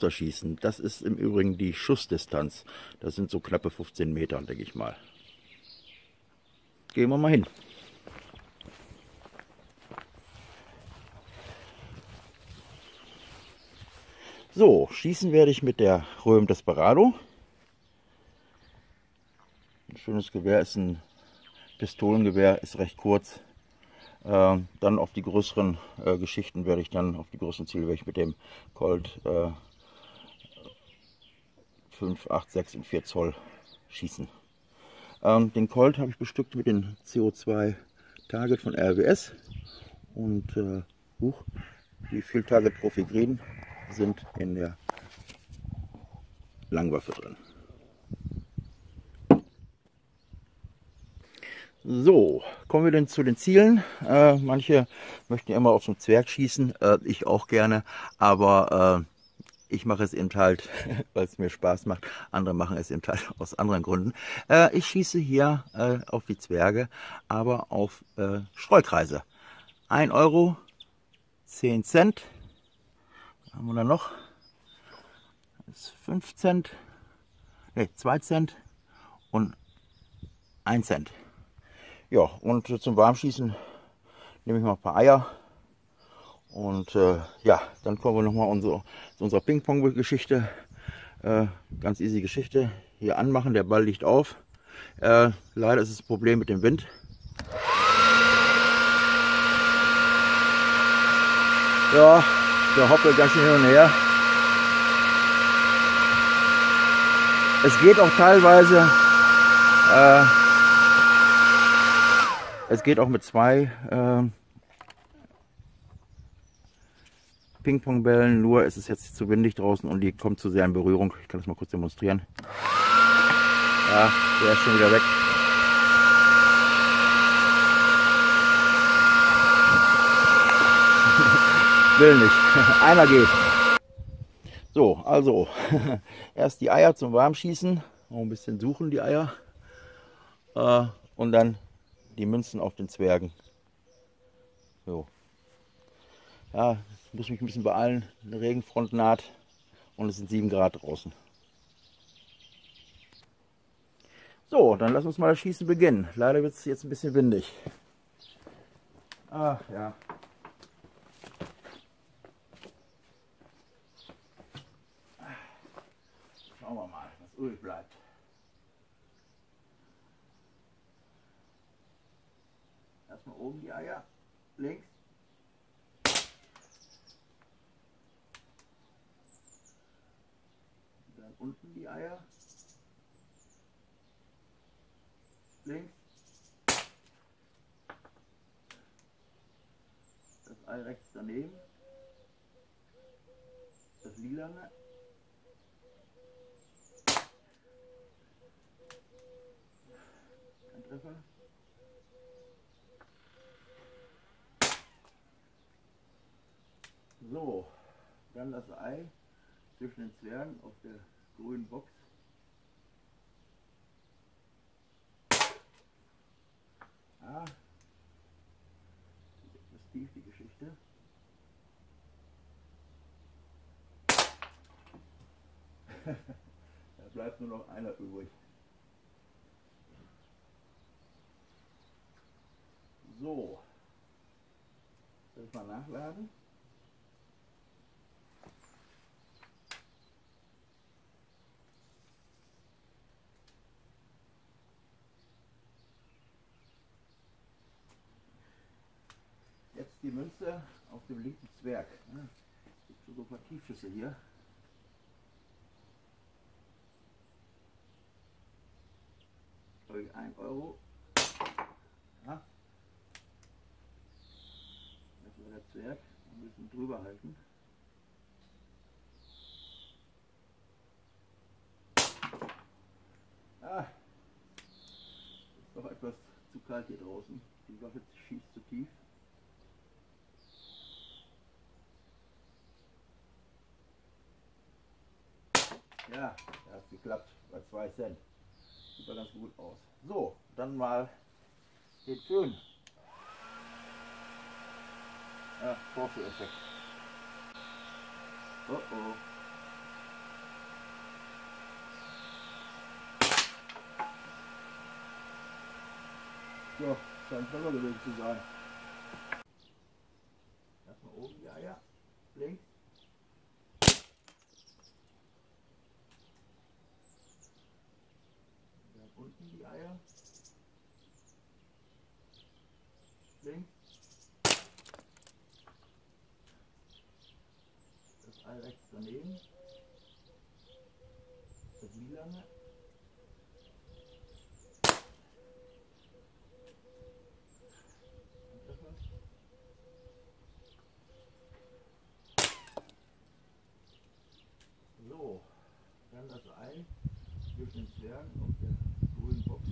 Muster schießen. Das ist im Übrigen die Schussdistanz. Das sind so knappe 15 Meter, denke ich mal. Gehen wir mal hin. So, schießen werde ich mit der Röhm Desperado. Ein schönes Gewehr, ist ein Pistolengewehr, ist recht kurz. Dann auf die größeren Geschichten werde ich dann, auf die größeren Ziele werde ich mit dem Colt 5, 8, 6 und 4 Zoll schießen. Den Colt habe ich bestückt mit dem CO2 Target von RWS und die Field Target Profi Green sind in der Langwaffe drin. So, kommen wir denn zu den Zielen. Manche möchten ja immer auf so einen Zwerg schießen, ich auch gerne, aber ich mache es eben halt, weil es mir Spaß macht. Andere machen es eben halt aus anderen Gründen. Ich schieße hier auf die Zwerge, aber auf Streukreise. 1 Euro, 10 Cent, was haben wir da noch? Das ist 5 Cent, ne, 2 Cent und 1 Cent. Ja, und zum Warmschießen nehme ich mal ein paar Eier. Und ja, dann kommen wir nochmal zu unserer Ping-Pong-Geschichte. Ganz easy Geschichte. Hier anmachen, der Ball liegt auf. Leider ist es ein Problem mit dem Wind. Ja, der hoppelt ganz schön hin und her. Es geht auch teilweise, es geht auch mit 2 Ping-Pong-Bällen, nur ist es jetzt zu windig draußen und die kommt zu sehr in Berührung. Ich kann das mal kurz demonstrieren. Ja, der ist schon wieder weg. Will nicht. Einer geht. So, also erst die Eier zum Warmschießen. Noch ein bisschen suchen die Eier. Und dann die Münzen auf den Zwergen. So. Ja, ich muss mich ein bisschen beeilen. Eine Regenfront naht und es sind 7 Grad draußen. So, dann lass uns mal das Schießen beginnen. Leider wird es jetzt ein bisschen windig. Ach ja. Schauen wir mal, was übrig bleibt. Erstmal oben die Eier, links. Dann unten die Eier, links. Das Ei rechts daneben. Das lilane. Ein Treffer. So, dann das Ei zwischen den Zwergen auf der grünen Box. Ah, etwas tief die Geschichte. Da bleibt nur noch einer übrig. So, soll ich mal nachladen? Jetzt die Münze auf dem linken Zwerg. Es gibt schon so ein paar Tiefschüsse hier. Habe ich 1 Euro. Ja. Das war der Zwerg. Ein bisschen drüber halten. Ah, ist doch etwas zu kalt hier draußen. Die Waffe schießt zu tief. Ja, das hat geklappt bei 2 Cent. Sieht aber ganz gut aus. So, dann mal den Föhn. Ja, Vorführeffekt. Oh oh. So, scheint Treffer gewesen zu sein. Erstmal oben die Eier. Links. Dann unten die Eier. Links. Das Ei rechts daneben. Das Lilane. So, dann das Ei durch den Zwerg auf der grünen Box.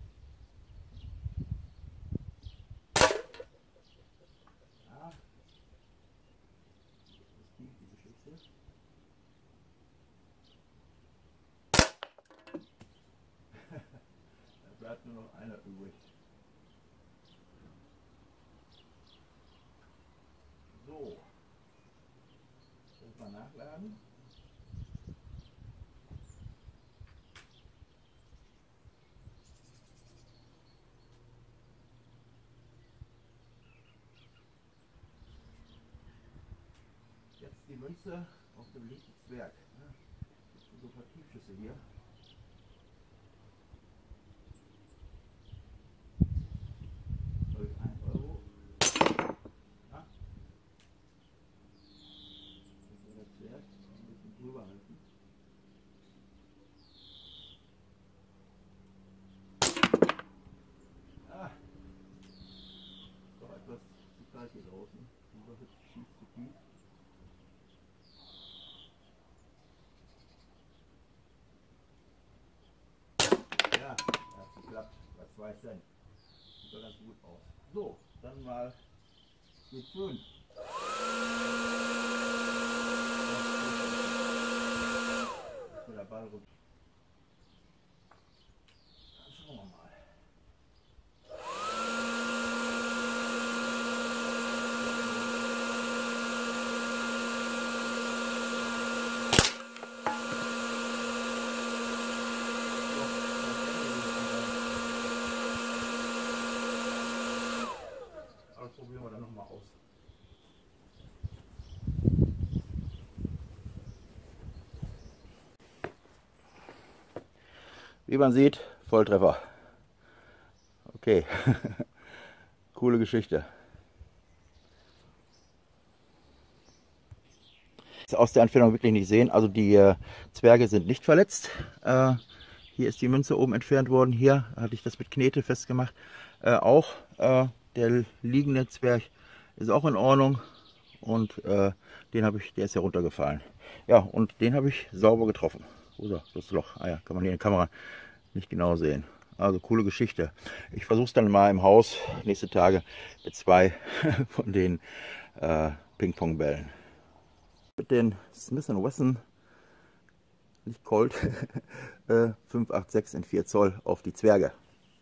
Ja, das ist die Geschichte. Da bleibt nur noch einer übrig. So, das mal nachladen. Jetzt die Münze auf dem linken Zwerg. Das sind so Vertiefschüsse hier. Soll ich 1 Euro. Ja. Das soll der Zwerg ein bisschen drüber halten. Ah. Doch etwas zu kalt hier draußen. Die Sache schießt zu tief. Ja, hat geklappt. Bei 2 Cent. Sieht ganz gut aus. So, dann mal die Föhn. Mit der Ball rüber. Dann schauen wir mal. Das probieren wir dann nochmal aus. Wie man sieht, Volltreffer. Okay, coole Geschichte. Aus der Entfernung wirklich nicht sehen. Also die Zwerge sind nicht verletzt. Hier ist die Münze oben entfernt worden. Hier hatte ich das mit Knete festgemacht. Auch der liegende Zwerg ist auch in Ordnung. Und der ist ja runtergefallen. Ja, und den habe ich sauber getroffen. Wo ist er? Das Loch. Ah ja, kann man hier in der Kamera nicht genau sehen. Also coole Geschichte. Ich versuche es dann mal im Haus nächste Tage mit 2 von den Ping-Pong-Bällen. Mit den Smith & Wesson, nicht Colt, 586 in 4 Zoll auf die Zwerge.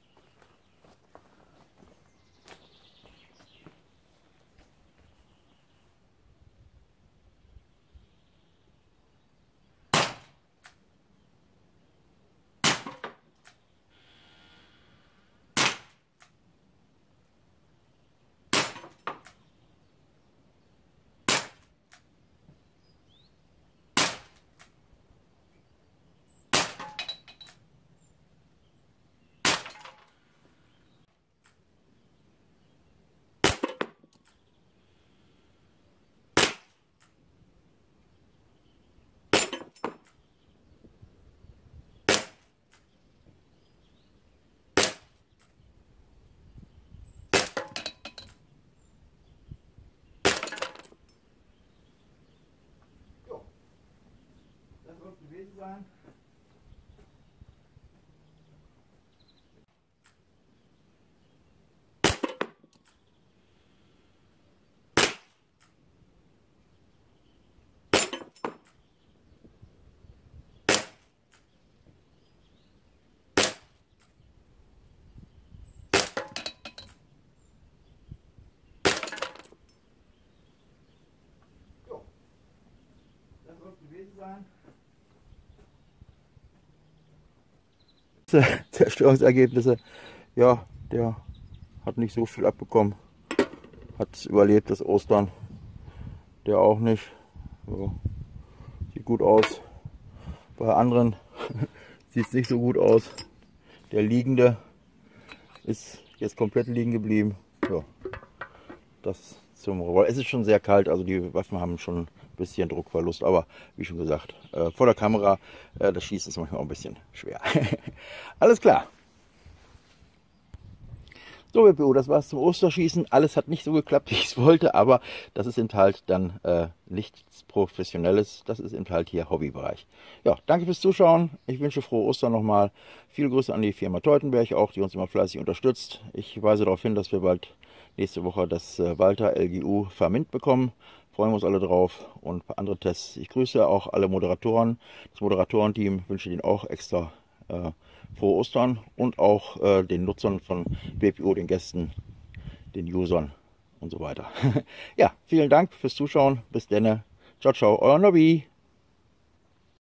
Das wird gewesen sein. Jo, das wird gewesen sein. Zerstörungsergebnisse, ja, der hat nicht so viel abbekommen. Hat es überlebt, das Ostern. Der auch nicht. So. Sieht gut aus. Bei anderen sieht es nicht so gut aus. Der Liegende ist jetzt komplett liegen geblieben. Ja, das zum Roll. Es ist schon sehr kalt, also die Waffen haben schon ein bisschen Druckverlust, aber wie schon gesagt, vor der Kamera, das Schießen ist manchmal auch ein bisschen schwer. Alles klar. So, WPO, das war's zum Osterschießen. Alles hat nicht so geklappt, wie ich es wollte, aber das ist eben halt dann nichts Professionelles. Das ist eben halt hier Hobbybereich. Ja, danke fürs Zuschauen. Ich wünsche frohe Ostern nochmal. Viele Grüße an die Firma Teutenberg auch, die uns immer fleißig unterstützt. Ich weise darauf hin, dass wir bald nächste Woche das Walther LGU vermint bekommen. Freuen wir uns alle drauf und ein paar andere Tests. Ich grüße auch alle Moderatoren. Das Moderatorenteam wünsche Ihnen auch extra frohe Ostern und auch den Nutzern von WPO, den Gästen, den Usern und so weiter. Ja, vielen Dank fürs Zuschauen. Bis dann. Ciao, ciao, euer Nobby.